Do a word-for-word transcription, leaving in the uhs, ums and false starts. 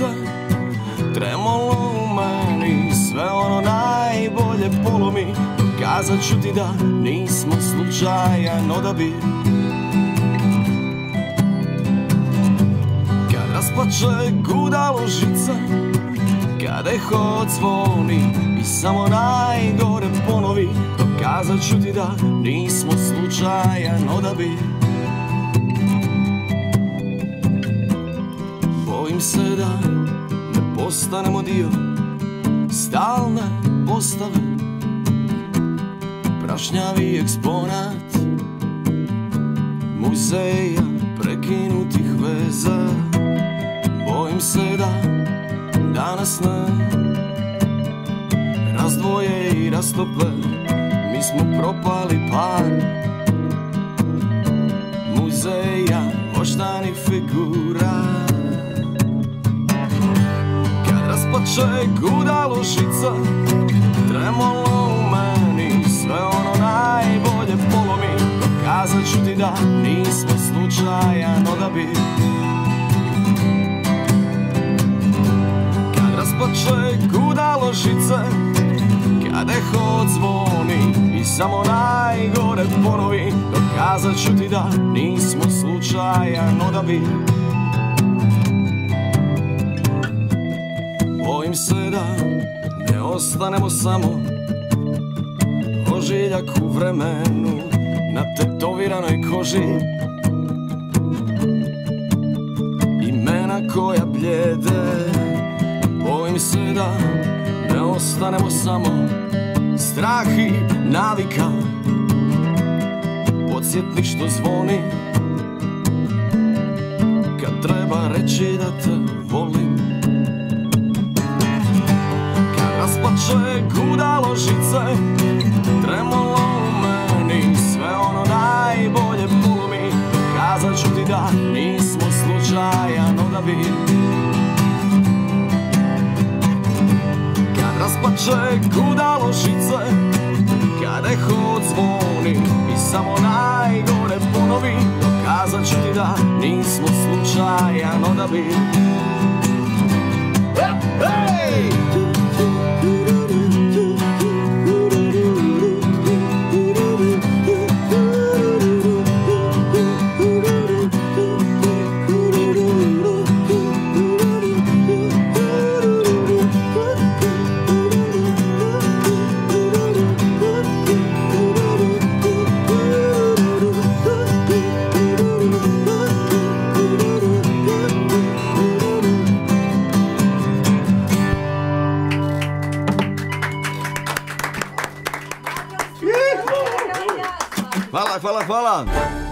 žica, tremolo u meni, sve ono najbolje polomi. Dokazat ću ti da nismo slučajan odabir. Kad rasplače gudalo žica, kad eho odzvoni i samo najgore ponovi, dokazat ću ti da nismo slučajan odabir. Bojim se da ne postanemo dio stalne postave, prašnjavi eksponat muzeja prekinutih veza. Bojim se da danas ne razdvoje i rastope, mi smo propali par muzeja voštanih figura. Kad rasplače gudalo žica, tremolo u meni, sve ono najbolje polomi. Dokazat ću ti da nismo slučajan odabir. Kad rasplače gudalo žice, kad eho odzvoni i samo najgore ponovi, dokazat ću ti da nismo slučajan odabir. Bojim se da ne ostanemo samo ožiljak u vremenu na tetoviranoj koži, imena koja bljede. Bojim se da ne ostanemo samo strah i navika, podsjetnik što zvoni kad treba reći da te volim. Kad rasplače gudalo žice, tremolo u meni, sve ono najbolje polomi. Dokazat ću ti da nismo slučajan odabir. Kad rasplače gudalo žice, kad eho odzvoni i samo najgore ponovi, dokazat ću ti da nismo slučajan odabir. Hey! Hvala, hvala, hvala.